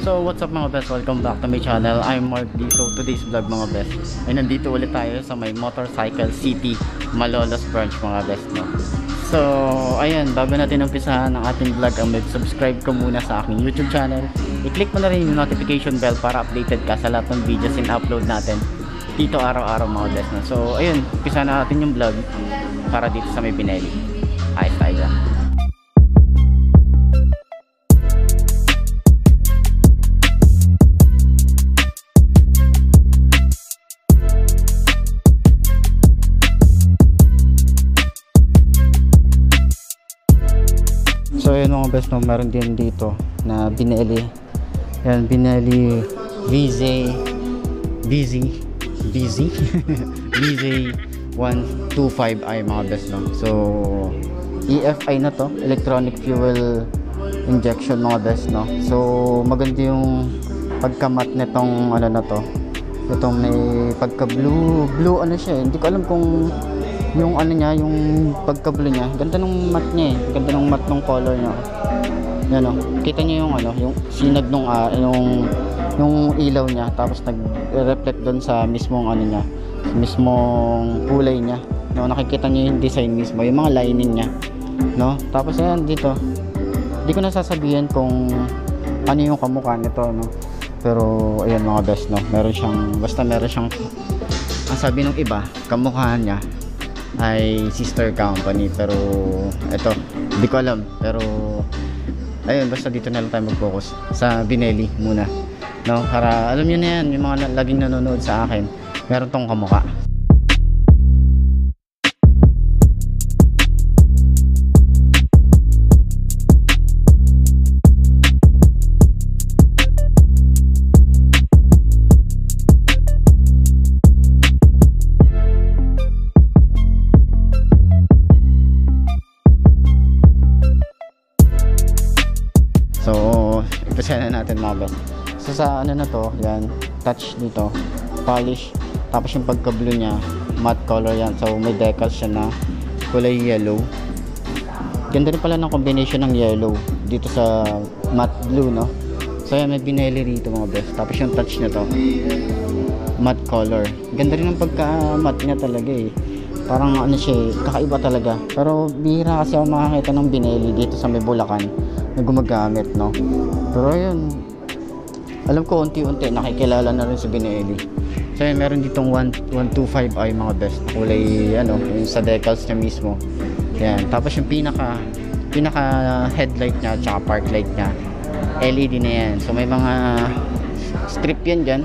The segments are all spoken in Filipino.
So what's up mga best, welcome back to my channel. I'm Mark D. So today's vlog mga best ay nandito ulit tayo sa may Motorcycle City Malolos branch mga best, no? So ayan, bago natin umpisahan ang ating vlog, ang mag-subscribe ka muna sa aking YouTube channel. I-click mo na rin yung notification bell para updated ka sa lahat ng videos and upload natin dito araw-araw mga best, no? So ayun, umpisa na natin yung vlog para dito sa may Benelli. Ayos tayo dyan. So yun mga best, no, meron din dito na Benelli. Yan, Benelli VZ VZ125i mga best, no. So EFI na to, electronic fuel injection mga best, no. So maganda yung pagkamat nitong ano na to. Itong may pagka blue ano siya, hindi ko alam kung yung ano niya, yung pagka-blue niya. Ganda ng matte niya eh. Ganda ng matte ng color niya. Yan o. Kita niyo yung ano, yung sinag nung yung ilaw niya, tapos nag-reflect doon sa mismong ano niya, mismong kulay niya. No, nakikita niyo yung design mismo, yung mga lining niya, no? Tapos ayan dito. Hindi ko na sasabihin kung ano yung kamukha nito, no? Pero ayan mga best, no. Meron siyang ang sabi ng iba, kamukha niya ay sister company, pero ito hindi ko alam. Pero ayun, basta dito na lang tayo mag-focus sa Benelli muna, no? Para alam nyo na yan, yung mga laging nanonood sa akin, meron tong kamukha. Na natin mga best. So sa ano na to, yan, touch dito, polish, tapos yung pagka-blue niya, matte color yan. So may decals siya na kulay yellow. Ganda rin pala ng combination ng yellow dito sa matte blue, no? So yan, may Benelli rito mga best. Tapos yung touch na to, matte color. Ganda rin ng pagka-matte niya talaga eh. Parang ano siya, kakaiba talaga. Pero bihira kasi ako makakita ng Benelli dito sa may Bulacan na gumagamit, no? Pero yun, alam ko unti-unti nakikilala na rin sa Benelli. So yun, meron ditong 125i mga best, kulay ano, yung sa decals niya mismo. Yan, tapos yung pinaka headlight niya at park light niya, LED na yan. So may mga strip yan dyan.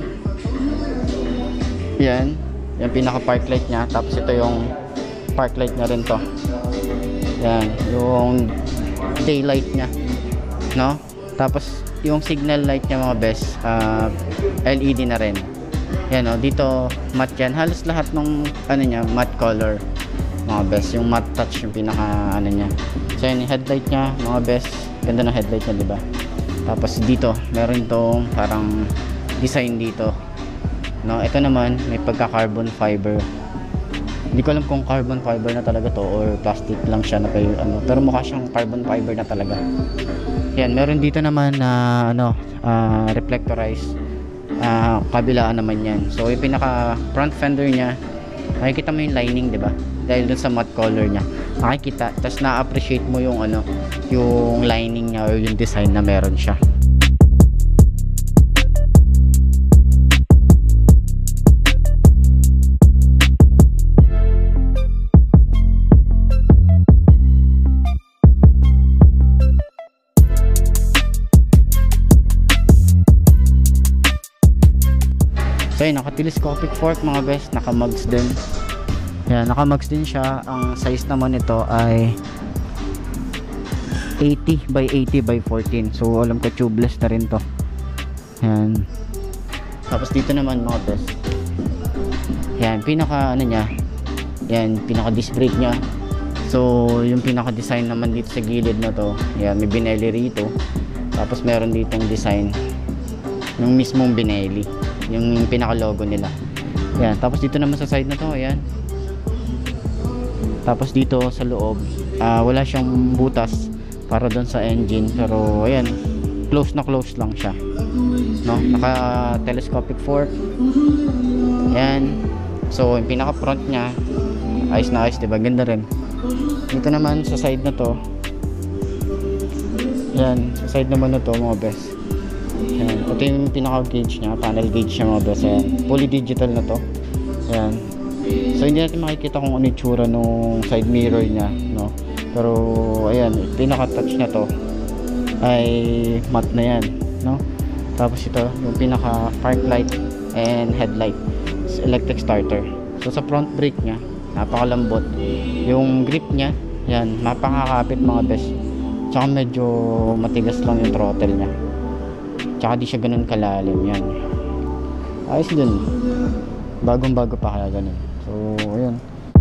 Yan, yung pinaka park light niya. Tapos ito yung park light niya rin to. Yan, yung daylight niya, no? Tapos yung signal light niya mga best, LED na rin. Yan o, dito matte yan. Halos lahat ng ano niya, matte color mga best. Yung matte touch yung pinaka ano niya. So yan yung headlight niya mga best. Ganda ng headlight niya, diba? Tapos dito meron tong parang design dito, no? Ito naman may pagka carbon fiber. Hindi ko alam kung carbon fiber na talaga to or plastic lang siya na kayo, ano, pero mukha siyang carbon fiber na talaga. Yan, meron dito naman na reflectorized kabilaan naman yan. So yung pinaka front fender niya, makikita mo yung lining, diba? Dahil dun sa matte color niya, makikita. Tapos na-appreciate mo yung ano, yung lining niya or yung design na meron siya. So yun, naka-telescopic fork mga best, naka-mugs din. Yan, naka-mugs din siya. Ang size naman nito ay 80 by 80 by 14. So alam ko tubeless na rin to. Yan. Tapos dito naman mga best, yan, pinaka ano niya, yan, pinaka disc brake niya. So yung pinaka design naman dito sa gilid na to, yan, may Benelli rito. Tapos meron ditong design yung mismong Benelli, yung pinaka logo nila. Yan, tapos dito naman sa side na to, ayan. Tapos dito sa loob, wala siyang butas para doon sa engine, pero ayan, close na close lang siya. no? Naka telescopic fork. Ayan. So yung pinaka front nya ayos na ayos, diba? Ganda rin. Dito naman sa side na to, yan, sa side naman na to mga best. Yan. Ito yung pinaka gauge nya, panel gauge nya mga best. Yan. Fully digital na to. Yan. So hindi natin makikita kung ano yung tsura nung side mirror nya, no? Pero ayan, pinaka touch na to ay matte na yan, no? Tapos ito yung pinaka park light and headlight, electric starter. So sa front brake nya, napakalambot. Yung grip nya, yan, napakakapit mga best. Tsaka medyo matigas lang yung throttle nya. Tsaka di siya ganun kalalim, yan. Ayos dun. Bagong bago pa kaya ganun. So ayun.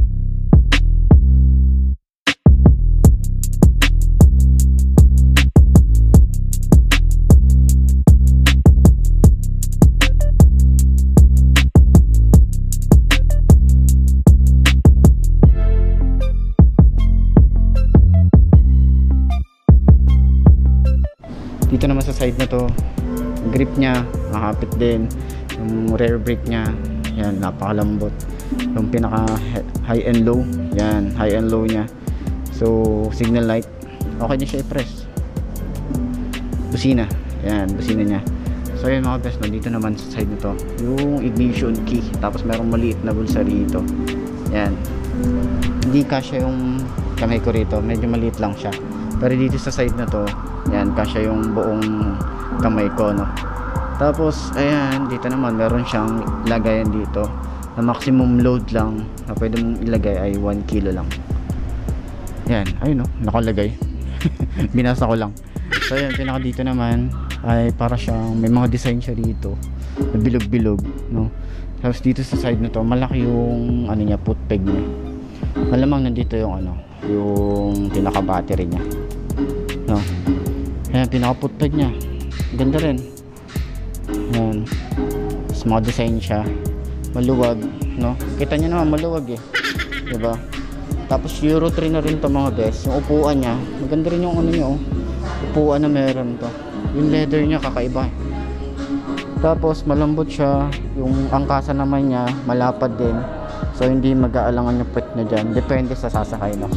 Dito naman sa side na to, grip nya nakapit din. Yung rear brake nya, yan, napakalambot. Yung pinaka high and low, yan, high and low nya. So signal light, okay din siya i-press. Busina, yan, busina nya. So yun mga best, no? Dito naman sa side na to, yung ignition key, tapos merong maliit na bulsa rito. Yan, hindi kasya yung kamay ko rito, medyo maliit lang siya. Pero dito sa side na to, yan, kasya yung buong kamay ko, no? Tapos ayan, dito naman meron siyang lagayan dito na maximum load lang na pwede mong ilagay ay 1 kilo lang. Yan, ayun, no, nakalagay. Binasa ko lang. So yan, pinaka dito naman ay para siyang may mga design siya dito na bilog-bilog, no? Tapos dito sa side na to, malaki yung ano niya, foot peg niya. Malamang nandito yung ano, yung pinaka battery niya, no? Ayan, pinaka foot peg niya, ganda rin. Ayan, tapos mga design siya, maluwag, no? Kita nyo naman, maluwag eh, diba? Tapos Euro 3 na rin to mga best. Yung upuan niya, maganda rin yung ano niya, oh, upuan na meron to. Yung leather niya kakaiba. Tapos malambot siya. Yung angkasa naman niya malapad din. So hindi mag-aalangan yung puwet na dyan. Depende sa sasakay, no?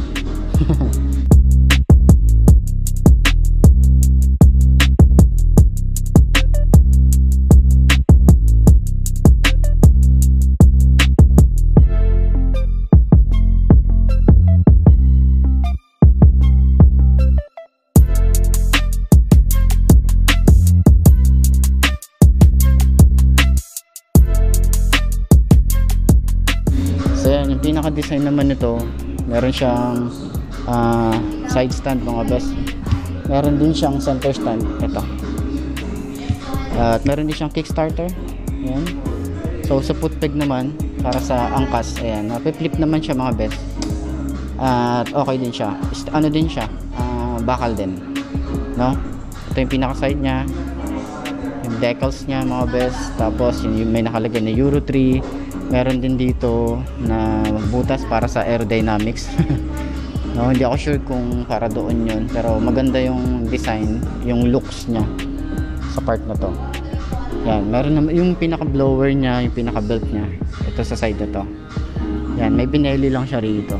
Pinaka-design naman nito, meron siyang side stand mga best. Meron din siyang center stand, ito. At meron din siyang kickstarter. Ayan. So sa foot peg naman, para sa angkas, ayan, nape-flip naman siya mga best. At okay din siya. Ano din siya, bakal din, no? Ito yung pinaka-side niya, yung decals niya mga best. Tapos yung may nakalagay na Euro 3. Meron din dito na butas para sa aerodynamics. No, hindi ako sure kung para doon yun, pero maganda yung design, yung looks niya sa part na to. Yan, meron naman yung pinaka blower niya, yung pinaka belt niya, ito sa side na to. Yan, may Benelli lang siya rito.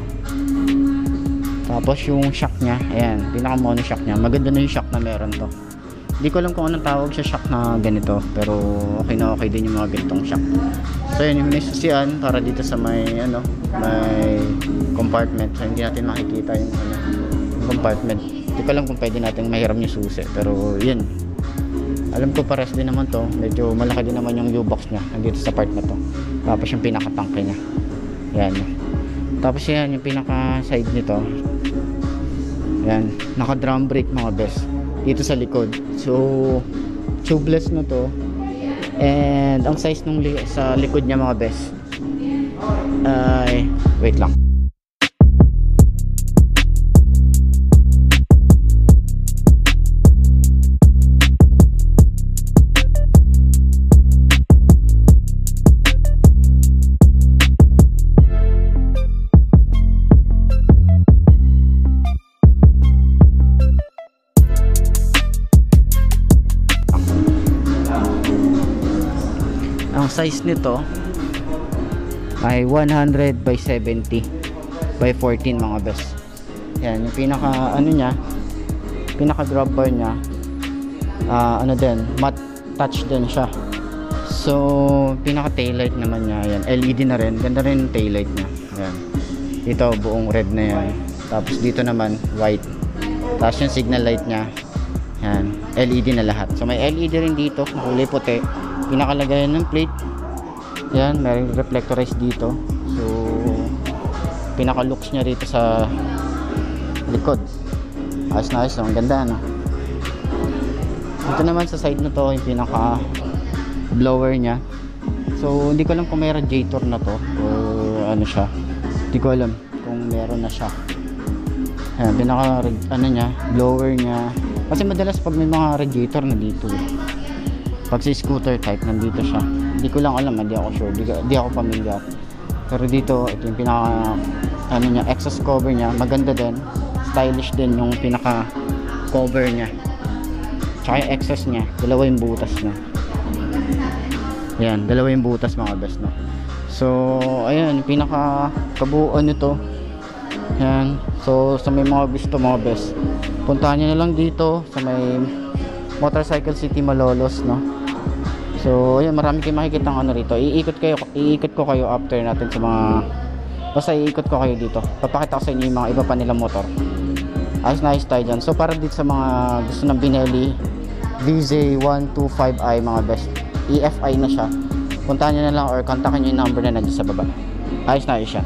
Tapos yung shock niya, ayan, pinaka mono shock niya, maganda na yung shock na meron to. Hindi ko alam kung anong tawag sa shock na ganito, pero okay na okay din yung mga ganitong shock. So yun, yung may susian para dito sa may ano, may compartment. So hindi natin makikita yung ano, compartment. Hindi ko alam kung pwede natin mahiram yung susi, pero yun. Alam ko pares din naman to, medyo malaki din naman yung U-box niya nandito sa part na to. Tapos yung pinaka-tanke niya. Yan. Tapos yan, yung pinaka-side nito. Yan, naka-drum brake mga best. Dito sa likod. So tubeless na to. And ang size nung sa likod niya mga best ay wait lang. Ang size nito ay 100 by 70 by 14 mga best. Yan, yung pinaka ano niya, pinaka grab bar niya, ano din, matte touch din siya. So pinaka taillight naman niya, yan, LED na rin, ganda rin yung taillight niya. Yan, dito buong red na yan, tapos dito naman white, tapos yung signal light niya, yan, LED na lahat. So may LED rin dito, kulay puti, pinakalagayan ng plate. Yan, may reflectorize dito. So pinaka looks niya rito sa likod, ayos na ayos, ang ganda, no? Ito naman sa side na to, yung pinaka blower niya. So hindi ko alam kung mayroon radiator na to or ano siya, hindi ko alam kung meron na siya. Ayan, pinaka ano niya, blower niya, kasi madalas pag may mga radiator na dito, pag si scooter type nandito siya. Hindi ko lang alam, hindi ako sure, hindi ako familiar. Pero dito, ito yung pinaka ano niya, exhaust cover niya, maganda din, stylish din yung pinaka cover niya. Tsaka yung exhaust niya, dalawa yung butas niya. Yan, dalawa yung butas mga best, no? So ayan, yung pinaka kabuuan nito. Yan, so sa may mga gusto mga best, puntahan nyo na lang dito sa may Motorcycle City Malolos, no? So ayan, marami kayong makikita ng ano rito. Iikot ko kayo after natin sa mga, basta iikot ko kayo dito, papakita ko sa inyo yung mga iba pa nilang motor. Ayos na ayos tayo dyan. So para dito sa mga gusto ng Benelli VZ 125i mga best, EFI na siya, puntahan nyo na lang or kontakin nyo yung number na nandiyan sa baba. Ayos na ayos siya.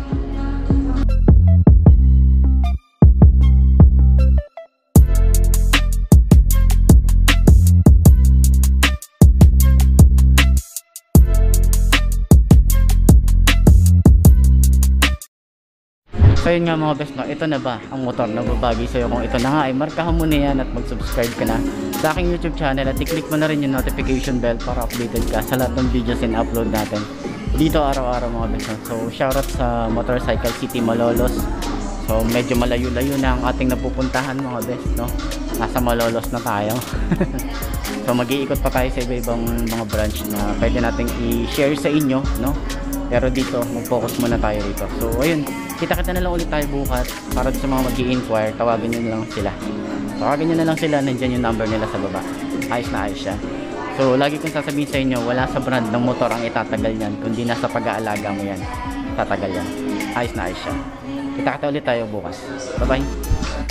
So yun nga mga best, no, ito na ba ang motor na babagi sa'yo? Kung ito na nga ay markahan mo na yan at mag-subscribe ka na sa aking YouTube channel at i-click mo na rin yung notification bell para updated ka sa lahat ng videos and upload natin dito araw-araw mga best, no? So shoutout sa Motorcycle City Malolos. So medyo malayo-layo na ang ating napupuntahan mga best, no? Nasa Malolos na tayo. So mag-iikot pa tayo sa iba-ibang mga branch na pwede nating i-share sa inyo, no? Pero dito, mag-focus muna tayo rito. So ayun, kita-kita na lang ulit tayo bukas. Para sa mga mag-i-inquire, tawagin nyo na lang sila. Tawagin nyo na lang sila, nandyan yung number nila sa baba. Ayos na ayos siya. So lagi kong sasabihin sa inyo, wala sa brand ng motor ang itatagal yan, kundi nasa pag-aalaga mo yan, itatagal yan. Ayos na ayos siya. Kita-kita ulit tayo bukas. Bye bye.